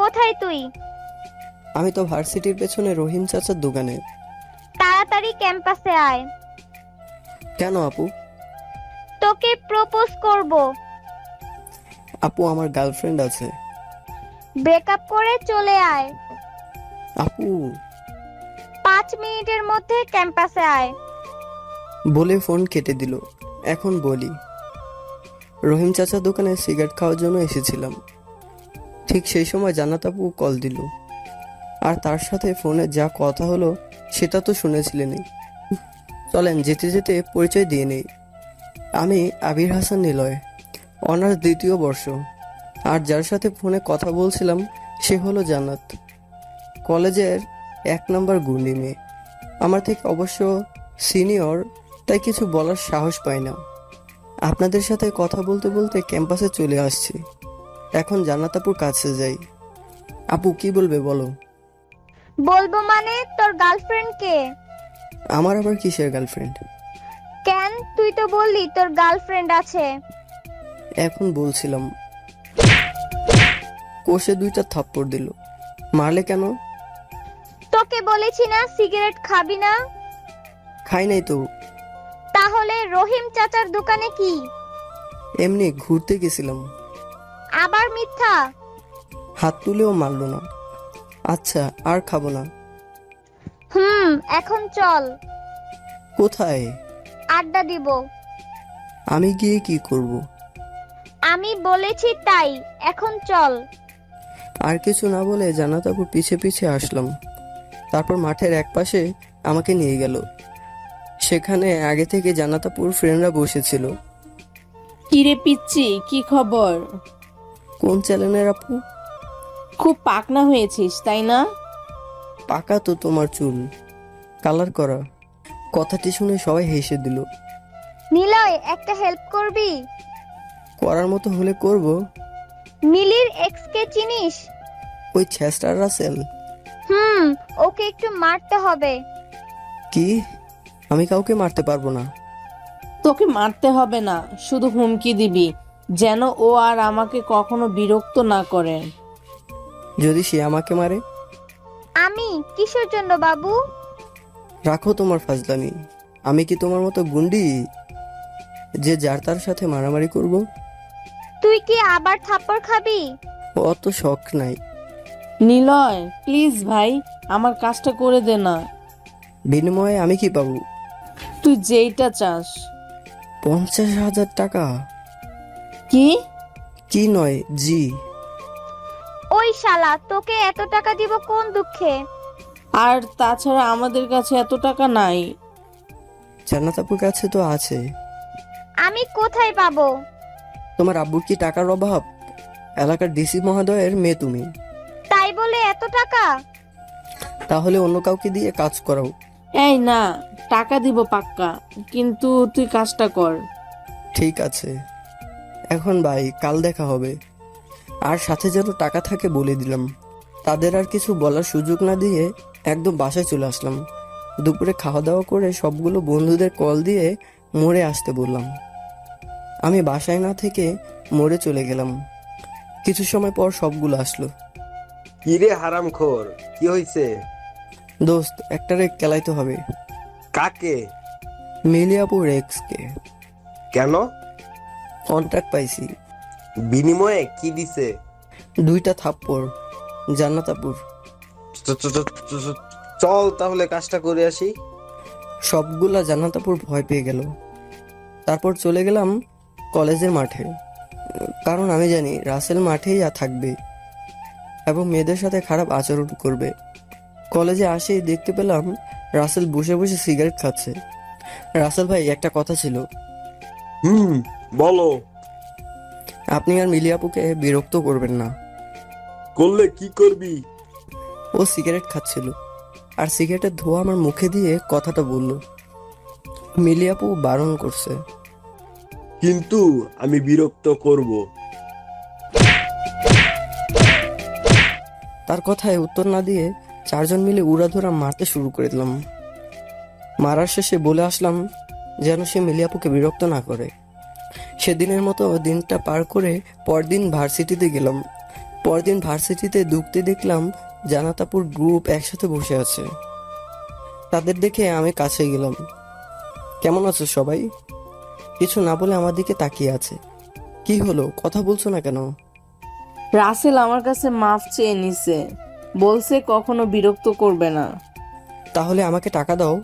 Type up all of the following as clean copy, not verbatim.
কোথায় তুই? আমি তো ভার্সিটির পেছনে রহিম চাচার দোকানে। তাড়াতাড়ি ক্যাম্পাসে আয়। কেন আপু? তোকে প্রপোজ করব। আপু, আমার গার্লফ্রেন্ড আছে। ব্রেকআপ করে চলে আয়। আপু, 5 মিনিটের মধ্যে ক্যাম্পাসে আয়। বলে ফোন কেটে দিল। এখন বলি, রহিম চাচার দোকানে সিগারেট খাওয়ার জন্য এসেছিলাম। ঠিক সেই সময় জান্নাত আপু কল দিল। আর তার সাথে ফোনে যা কথা হলো সেটা তো শুনেছিলেনই। চলেন যেতে যেতে পরিচয় দিয়ে নেই। আমি আবির হাসান নিলয়, অনার্স 2য় বর্ষ। আর যার সাথে ফোনে কথা বলছিলাম সে হলো জান্নাত, কলেজের 1 নম্বর গুণী মেয়ে। আমার থেকে অবশ্য সিনিয়র, তাই কিছু বলার সাহস পাই না। আপনাদের সাথে কথা বলতে বলতে ক্যাম্পাসে চলে আসছি। এখন জান্নাত আপুর কাছে যাই। আপু, কি বলবে বলো? বলবো মানে, তোর গার্লফ্রেন্ড কে? আমার আবার কিসের গার্লফ্রেন্ড? কেন, তুই তো বললি তোর গার্লফ্রেন্ড আছে। এখন বলছিলাম। কোষে 2টা থাপ্পড় দিল। মারলে কেন? তোকে বলেছি না সিগারেট খাবি না। খাই নাই তো। তাহলে রহিম চাচার দোকানে কি? এমনি ঘুরতে গেছিলাম। আবার মিথ্যা। হাত তুলেও মারলো না। আচ্ছা, আর খাবো না। এখন চল। কোথায়? আড্ডা দিব। আমি গিয়ে কি করব? আমি বলেছি তাই, এখন চল। আর কিছু না বলে জান্নাত আপুর পিছে পিছে আসলাম। তারপর মাঠের একপাশে আমাকে নিয়ে গেল। সেখানে আগে থেকে জান্নাত আপুর ফ্রেন্ডরা বসেছিল। কিরে পিচ্ছি, কি খবর? কোন চ্যানেলের আপু? খুব পাকনা হয়েছিস তাই না? পাকা তো তোমার চুল, কালার করা। কথাটি শুনে সবাই হেসে দিল। নিলয়, একটা হেল্প করবি? করার মতো হলে করব। মিলির এক্স কে চিনিস? ওই ছেস্টার রাসেল? ওকে একটু মারতে হবে। কি? আমি কাউকে মারতে পারবো না। তোকে মারতে হবে না, শুধু হুমকি দিবি যেন ও আর আমাকে কখনো বিরক্ত না করে। যদি সে আমাকে মারে? আমি কিসের জন্য বাবু? রাখো তোমার ফাজলামি। আমি কি তোমার মতো গুন্ডি যে যার তার সাথে মারামারি করব? তুই কি আবার থাপ্পড় খাবি? অত শখ নাই। নিলয় প্লিজ ভাই, আমার কাজটা করে দে না। বিনিময়ে আমি কি পাবো? তুই যেইটা চাস। 50,000 টাকা? কি? কি নয়, জি। ওই শালা, তোকে এত টাকা দিব কোন দুঃখে? আর তাছাড়া আমাদের কাছে এত টাকা নাই। জান্নাত আপুর কাছে তো আছে। আমি কোথায় পাবো? তোমার আব্বুর কি টাকার অভাব? এলাকার ডিসি মহোদয়ের মেয়ে তুমি। তাই বলে এত টাকা? তাহলে অন্য কাউকে দিয়ে কাজ করাও। এই না, টাকা দিব পাক্কা, কিন্তু তুই কাজটা কর। ঠিক আছে। এখন ভাই, কাল দেখা হবে। আর সাথে যেন টাকা থাকে বলে দিলাম। তাদের আর কিছু বলার সুযোগ না দিয়ে একদম বাসায় চলে আসলাম। দুপুরে খাওয়া দাওয়া করে সবগুলো বন্ধুদের কল দিয়ে মোড়ে আসতে বললাম। আমি বাসায় না থেকে মোড়ে চলে গেলাম। কিছু সময় পর সবগুলো আসলো। কিরে হারামখোর, কি হইছে? দোস্ত, একটারে কেলাইতে হবে। কাকে? মিলিয়াপুর এক্সকে। কেন? কন্ট্রাক্ট পাইছি। বিনিময়ে কি দিছে? 2টা থাপ্পড়। জান্নাত আপুর। চল তাহলে কাজটা করে আসি। সবগুলা জান্নাত আপুর ভয় পেয়ে গেল। তারপর চলে গেলাম কলেজের মাঠে, কারণ আমি জানি রাসেল মাঠেই থাকবে এবং মেয়েদের সাথে খারাপ আচরণ করবে। কলেজে আসেই দেখতে পেলাম রাসেল বসে বসে সিগারেট খাচ্ছে। রাসেল ভাই, একটা কথা ছিল। বলো। আপনি আর মিলি আপুকে বিরক্ত করবেন না। করলে কি করবি? ও সিগারেট খাচ্ছিল আর সিগারেটের ধোঁয়া আমার মুখে দিয়ে কথাটা বলল। মিলি আপু বারণ করছে। কিন্তু আমি বিরক্ত করব। তার কথায় উত্তর না দিয়ে 4 জন মিলে উড়াধুরা মারতে শুরু করে দিলাম। মারার শেষে বলে আসলাম যেন সে মিলি আপুকে বিরক্ত না করে। সেদিনের মতো দিনটা পার করে পরদিন ভার্সিটিতে গেলাম। পরদিন ভার্সিটিতে ঢুকতে দেখলাম জানাতাপুর গ্রুপ একসাথে বসে আছে। তাদের দেখে আমি কাছে গেলাম। কেমন আছো সবাই? কিছু না বলে আমার দিকে তাকিয়ে আছে। কি হলো, কথা বলছো না কেন? রাসেল আমার কাছে মাফ চেয়ে নিছে, বলছে কখনো বিরক্ত করবে না। তাহলে আমাকে টাকা দাও।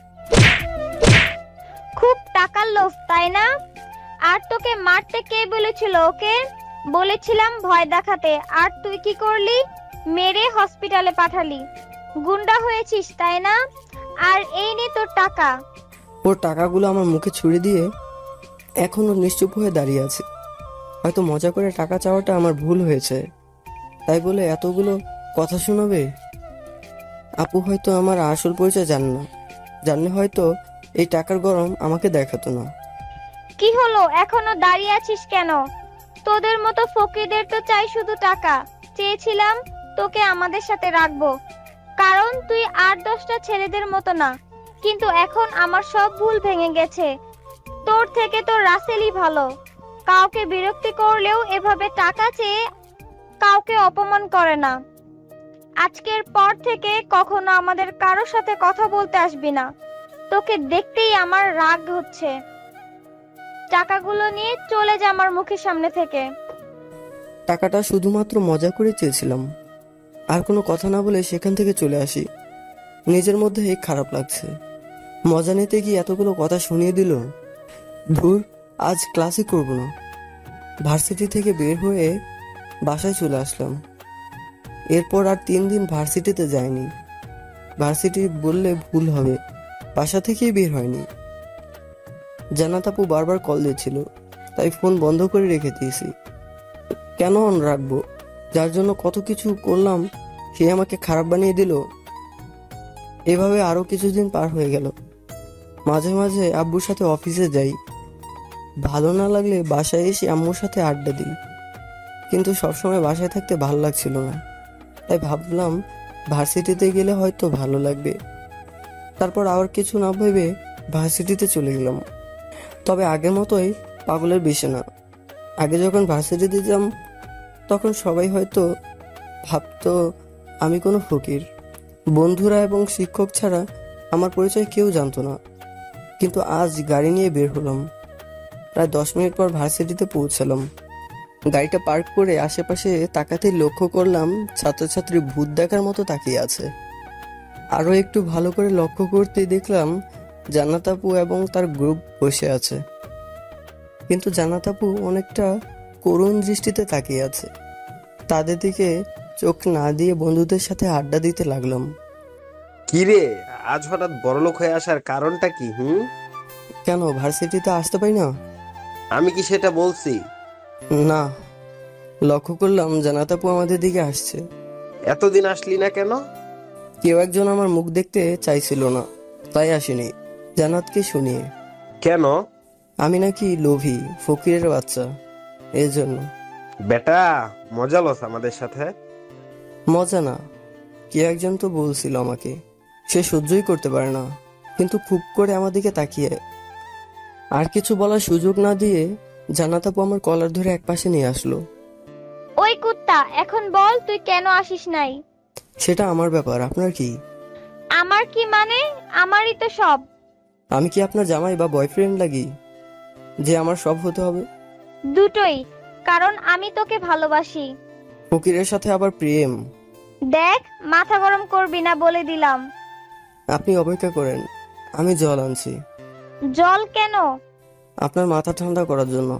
খুব টাকার লোভ তাই না? আর তোকে মারতে কে বলেছিল ওকে? বলেছিলাম ভয় দেখাতে, আর তুই কি করলি? মেরে হসপিটালে পাঠালি। গুন্ডা হয়েছিস তাই না? আর এই নে তোর টাকা। ওর টাকাগুলো আমার মুখে ছুড়ে দিয়ে এখনো নিশ্চুপ হয়ে দাঁড়িয়ে আছে। হয়তো মজা করে টাকা চাওয়াটা আমার ভুল হয়েছে, তাই বলে এতগুলো কথা শোনাবে? আপু হয়তো আমার আসল পরিচয় জানে না, জানলে হয়তো এই টাকার গরম আমাকে দেখাতো না। কি হলো, এখনো দাঁড়িয়ে আছিস কেন? তোদের মতো ফকিরদের তো চাই শুধু টাকা। চেয়েছিলাম তোকে আমাদের সাথে রাখবো, কারণ তুই 8-10টা ছেলেদের মতো না। কিন্তু এখন আমার সব ভুল ভেঙে গেছে। তোর থেকে তো রাসেলই ভালো। কাউকে বিরক্তি করলেও এভাবে টাকা চেয়ে কাউকে অপমান করে না। আজকের পর থেকে কখনো আমাদের কারোর সাথে কথা বলতে আসবি না। তোকে দেখতেই আমার রাগ হচ্ছে। টাকাগুলো নিয়ে চলে যা আমার মুখের সামনে থেকে। টাকাটা শুধুমাত্র মজা করে চেয়েছিলাম। আর কোনো কথা না বলে সেখান থেকে চলে আসি। নিজের মধ্যে খারাপ লাগছে। মজা নিতে গিয়ে এতগুলো কথা শুনিয়ে দিল। ধুর, আজ ক্লাসই করব না। ভার্সিটি থেকে বের হয়ে বাসায় চলে আসলাম। এরপর আর 3 দিন ভার্সিটিতে যাইনি। ভার্সিটি বললে ভুল হবে, বাসা থেকেই বের হয়নি। জান্নাত আপু বারবার কল দিচ্ছিল, তাই ফোন বন্ধ করে রেখে দিয়েছি। কেন অন রাখবো? যার জন্য কত কিছু করলাম সে আমাকে খারাপ বানিয়ে দিল। এভাবে আরো কিছুদিন পার হয়ে গেল। মাঝে মাঝে আব্বুর সাথে অফিসে যাই, ভালো না লাগলে বাসায় এসে আম্মুর সাথে আড্ডা দিই। কিন্তু সবসময় বাসায় থাকতে ভালো লাগছিল না, তাই ভাবলাম ভার্সিটিতে গেলে হয়তো ভালো লাগবে। তারপর আবার কিছু না ভেবে ভার্সিটিতে চলে গেলাম। তবে আগের মতোই পাগলের বেশি না। আগে যখন ভার্সিটিতে যেতাম তখন সবাই হয়তো ভাবতো আমি কোনো ফকির। বন্ধুরা এবং শিক্ষক ছাড়া আমার পরিচয় কেউ জানতো না। কিন্তু আজ গাড়ি নিয়ে বের হলাম। প্রায় 10 মিনিট পর ভার্সিটিতে পৌঁছালাম। গাড়িটা পার্ক করে আশেপাশে তাকাতেই লক্ষ্য করলাম ছাত্রছাত্রী ভূত দেখার মতো তাকিয়ে আছে। আরও একটু ভালো করে লক্ষ্য করতেই দেখলাম জান্নাত আপু এবং তার গ্রুপ বসে আছে। কিন্তু জান্নাত আপু অনেকটা করুণ দৃষ্টিতে তাকিয়ে আছে। তাদের দিকে চোখ না দিয়ে বন্ধুদের সাথে আড্ডা দিতে লাগলাম। কি রে, আজ হঠাৎ বড়লোক হয়ে আসার কারণটা কি? কেন ভার্সিটিতে আসতে পারি না? আমি কি সেটা বলছি? না, লক্ষ্য করলাম জান্নাত আপু আমাদের দিকে আসছে। এতদিন আসলি না কেন? কেউ একজন আমার মুখ দেখতে চাইছিল না, তাই আসিনি। জান্নাতকে শুনিয়ে। কেন? আমি নাকি লোভী ফকিরের বাচ্চা, এর জন্য। বেটা, মজা লস আমাদের সাথে। মজা না, কেউ একজন তো বলছিল আমাকে। সে সহ্যই করতে পারে না, কিন্তু খুব করে আমার দিকে তাকিয়ে। আর কিছু বলার সুযোগ না দিয়ে জান্নাত আপু আমার কলার ধরে একপাশে নিয়ে আসলো। ওই কুত্তা, এখন বল তুই কেন আসিস নাই? সেটা আমার ব্যাপার, আপনার কি? আমার কি মানে? আমারই তো সব। আমি কি আপনার জামাই বা বয়ফ্রেন্ড লাগি যে আমার সব হতে হবে? দুটোই, কারণ আমি তোকে ভালোবাসি। ফকিরের সাথে আবার প্রেম? দেখ, মাথা গরম করবি না বলে দিলাম। আপনি অপেক্ষা করেন, আমি জল আনছি। জল কেন? আপনার মাথা ঠান্ডা করার জন্য।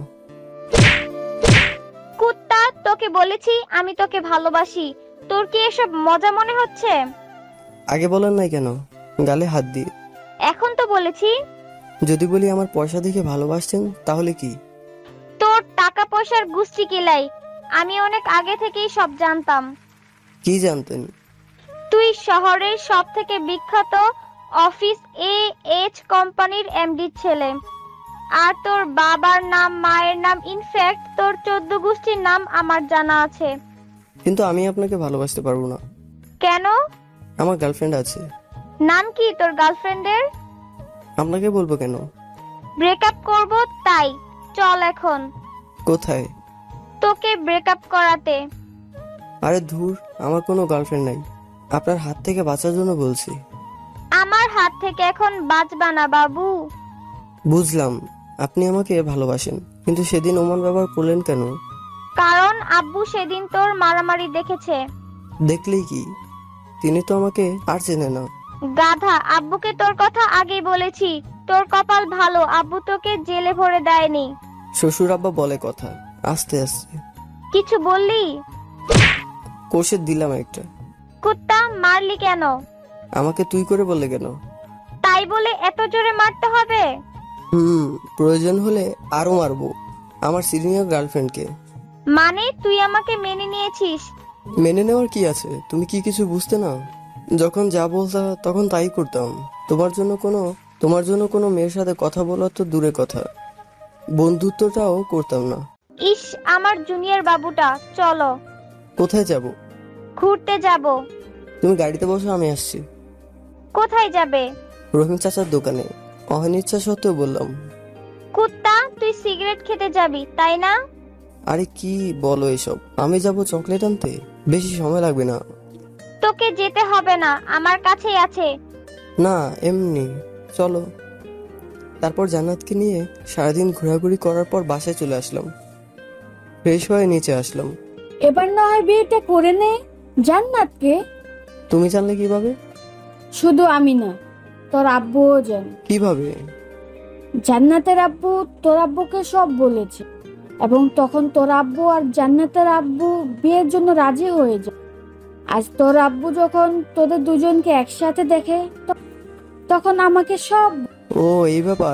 কুত্তা, তোকে বলেছি আমি তোকে ভালোবাসি। তোর কি এসব মজা মনে হচ্ছে? আগে বলেন নাই কেন? গালে হাত দিয়ে। এখন তো বলেছি। যদি বলি আমার পয়সা দেখে ভালোবাসছেন তাহলে কি? তোর টাকা পয়সার গুষ্টি কিলাই। আমি অনেক আগে থেকেই সব জানতাম। কি জানতেন? তুই শহরের সব থেকে বিখ্যাত অফিস AH কোম্পানির এমডি ছেলে। আর তোর বাবার নাম, মায়ের নাম, ইনফ্যাক্ট তোর 14 গোষ্ঠীর নাম আমার জানা আছে। কিন্তু আমি আপনাকে ভালোবাসতে পারবো না। কেন? আমার গার্লফ্রেন্ড আছে। নাম কি তোর গার্লফ্রেন্ডের? আপনাকে বলবো কেন? ব্রেকআপ করব তাই। চল এখন। কোথায়? তোকে ব্রেকআপ করাতে। আরে ধুর, আমার কোনো গার্লফ্রেন্ড নাই। আপনার হাত থেকে বাঁচার জন্য বলছি। আমার হাত থেকে এখন বাঁচবা না বাবু। বুঝলাম আপনি আমাকে ভালোবাসেন, কিন্তু সেদিন ওমান ব্যবহার করলেন কেন? কারণ আব্বু সেদিন তোর মারামারি দেখেছে। দেখলেই কি, তিনি তো আমাকে আর চেনে না। গাধা, আব্বুকে তোর কথা আগেই বলেছি। তোর কপাল ভালো, আব্বু তোকে জেলে ভরে দেয়নি। শ্বশুর আব্বা বলে কথা, আস্তে আস্তে। কিছু বললি? কষে দিলাম একটা। কুত্তা, মারলি কেন? আমাকে তুই করে বললে কেন? তাই বলে এত জোরে মারতে হবে? প্রয়োজন হলে আরো মারবো, আমার সিনিয়র গার্লফ্রেন্ডকে। মানে তুই আমাকে মেনে নিয়েছিস? মেনে নেওয়ার কি আছে? তুমি কি কিছু বুঝতে না? যখন যা বলতা তখন তাই করতাম। তোমার জন্য কোনো মেয়ের সাথে কথা বলা তো দূরে কথা, বন্ধুত্বটাও করতাম না। ইস, আমার জুনিয়র বাবুটা। চলো কোথায় যাব? ঘুরতে যাব। তুমি গাড়িতে বসো, আমি আসছি। কোথায় যাবে? রহিম চাচার দোকানে। অনিচ্ছা সত্ত্বেও বললাম। কুত্তা, তুই সিগারেট খেতে যাবি তাই না? আরে কি বলো এসব? আমি যাব চকলেট আনতে, বেশি সময় লাগবে না। তোকে যেতে হবে না, আমার কাছেই আছে। না, এমনি চলো। তারপর জান্নাতকে নিয়ে সারাদিন ঘোরাঘুরি করার পর বাসায় চলে আসলাম। ফ্রেশ হয়ে নিচে আসলাম। এবার না হয় বিয়েটা করে নে। জান্নাতকে তুমি জানলে কিভাবে? শুধু আমি না, তোর আব্বুও জানে। কিভাবে? জান্নাতের আব্বু তোর আব্বুকে সব বলেছে, এবং তখন তোর আব্বু আর জান্নাতের আব্বু বিয়ের জন্য রাজি হয়ে যায়। আজ তোর আব্বু যখন তোদের দুজনকে একসাথে দেখে, তখন আমাকে সব ও, এই ব্যাপার।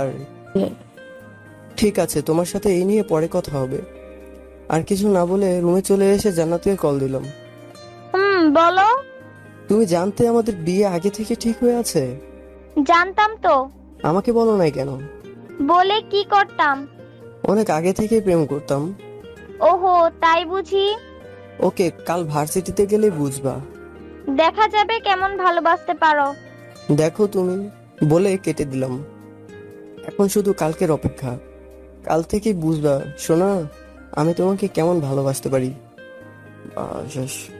ঠিক আছে, তোমার সাথে এই নিয়ে পরে কথা হবে। আর কিছু না বলে রুমে চলে এসে জান্নাতকে কল দিলাম। বলো। তুমি জানতে আমাদের বিয়ে আগে থেকে ঠিক হয়ে আছে? জানতাম তো। আমাকে বলো নাই কেন? বলে কি করতাম? অনেক আগে থেকেই প্রেম করতাম। ওহো, তাই বুঝি। ওকে, কাল ভার্সিটিতে গেলে বুঝবা। দেখা যাবে কেমন ভালোবাসতে পারো। দেখো তুমি, বলে কেটে দিলাম। এখন শুধু কালকের অপেক্ষা। কাল থেকেই বুঝবা সোনা, আমি তোমাকে কেমন ভালোবাসতে পারি। শেষ।